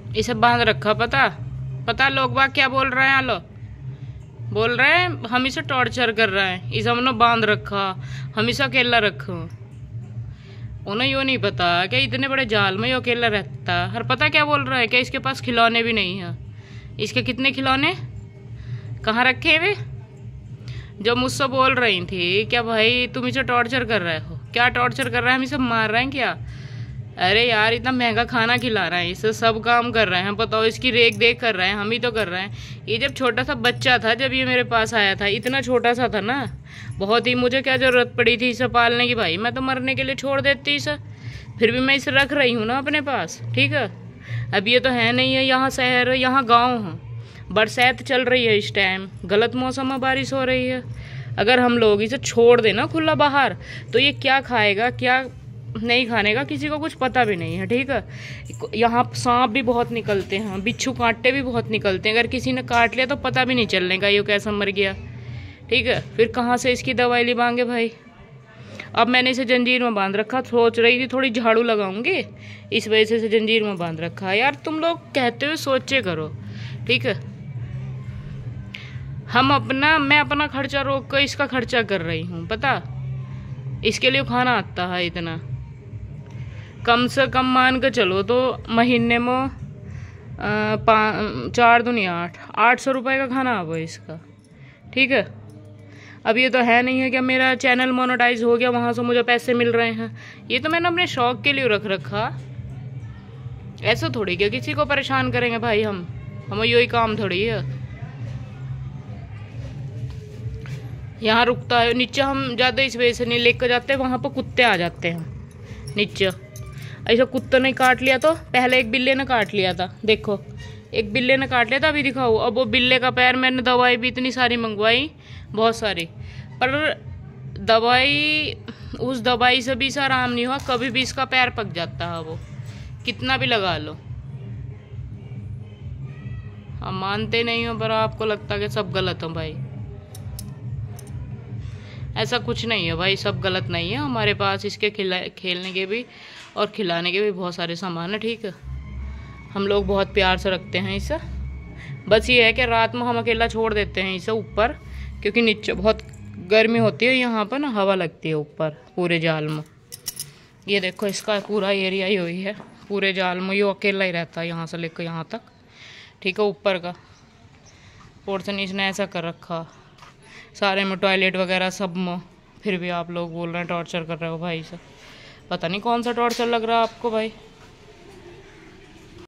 इसे बांध रखा, पता पता लोग बाग क्या बोल रहे हैं। आलो बोल रहे हैं हम इसे टॉर्चर कर रहे हैं, इसे हमने बांध रखा, हम इसे अकेला रखो। उन्हें यो नहीं पता कि इतने बड़े जाल में यो अकेला रहता है। और पता क्या बोल रहा है कि इसके पास खिलौने भी नहीं है। इसके कितने खिलौने कहाँ रखे वे? जो मुझसे बोल रही थी क्या भाई तुम इसे टॉर्चर कर रहे हो, क्या टॉर्चर कर रहे हैं, हम इसे मार रहे हैं क्या? अरे यार इतना महंगा खाना खिला रहे हैं, इसे सब काम कर रहे हैं, बताओ इसकी रेख देख कर रहे हैं, हम ही तो कर रहे हैं। ये जब छोटा सा बच्चा था, जब ये मेरे पास आया था, इतना छोटा सा था ना, बहुत ही, मुझे क्या ज़रूरत पड़ी थी इसे पालने की भाई, मैं तो मरने के लिए छोड़ देती इसे। फिर भी मैं इसे रख रही हूँ ना अपने पास, ठीक है। अब ये तो है नहीं है यहाँ शहर, यहाँ गाँव है, बरसात चल रही है इस टाइम, गलत मौसम में बारिश हो रही है। अगर हम लोग इसे छोड़ देना खुला बाहर तो ये क्या खाएगा क्या नहीं खाने का किसी को कुछ पता भी नहीं है, ठीक है। यहाँ सांप भी बहुत निकलते हैं, बिच्छू कांटे भी बहुत निकलते हैं, अगर किसी ने काट लिया तो पता भी नहीं चलने का ये कैसा मर गया, ठीक है। फिर कहाँ से इसकी दवाई लिवाएंगे भाई। अब मैंने इसे जंजीर में बांध रखा, सोच रही थी थोड़ी झाड़ू लगाऊंगी, इस वजह से इसे जंजीर में बांध रखा। यार तुम लोग कहते हुए सोचे करो, ठीक है। मैं अपना खर्चा रोक कर इसका खर्चा कर रही हूँ, पता इसके लिए खाना आता है इतना। कम से कम मान के चलो तो महीने में 4 दूनी 800 रुपये का खाना अब इसका, ठीक है। अब ये तो है नहीं है कि मेरा चैनल मोनेटाइज हो गया वहाँ से मुझे पैसे मिल रहे हैं, ये तो मैंने अपने शौक के लिए रख रखा। ऐसा थोड़ी क्या किसी को परेशान करेंगे भाई, हम यही काम थोड़ी है। यहाँ रुकता है नीचे, हम ज़्यादा इस वजह से नहीं लेकर जाते, वहाँ पर कुत्ते आ जाते हैं नीचे। ऐसा कुत्ते ने काट लिया तो पहले एक बिल्ले ने काट लिया था, देखो एक बिल्ले ने काट लिया था, अभी दिखाओ। अब वो बिल्ले का पैर, मैंने दवाई भी इतनी सारी मंगवाई, बहुत सारी, पर दवाई, उस दवाई से भी इसे आराम नहीं हुआ, कभी भी इसका पैर पक जाता है, वो कितना भी लगा लो। हम मानते नहीं हो पर आपको लगता है कि सब गलत हो भाई। ऐसा कुछ नहीं है भाई, सब गलत नहीं है। हमारे पास इसके खेलने के भी और खिलाने के भी बहुत सारे सामान है, ठीक है। हम लोग बहुत प्यार से रखते हैं इसे। बस ये है कि रात में हम अकेला छोड़ देते हैं इसे ऊपर, क्योंकि नीचे बहुत गर्मी होती है, यहाँ पर ना हवा लगती है ऊपर पूरे जाल में। ये देखो इसका पूरा एरिया ही हुई है, पूरे जाल में ये अकेला ही रहता है यहाँ से लेकर यहाँ तक, ठीक है। ऊपर का पोर्शन इसने ऐसा कर रखा सारे में, टॉयलेट वगैरह सब में। फिर भी आप लोग बोल रहे हैं टॉर्चर कर रहे हो भाई, से पता नहीं कौन सा टॉर्चर लग रहा है आपको भाई।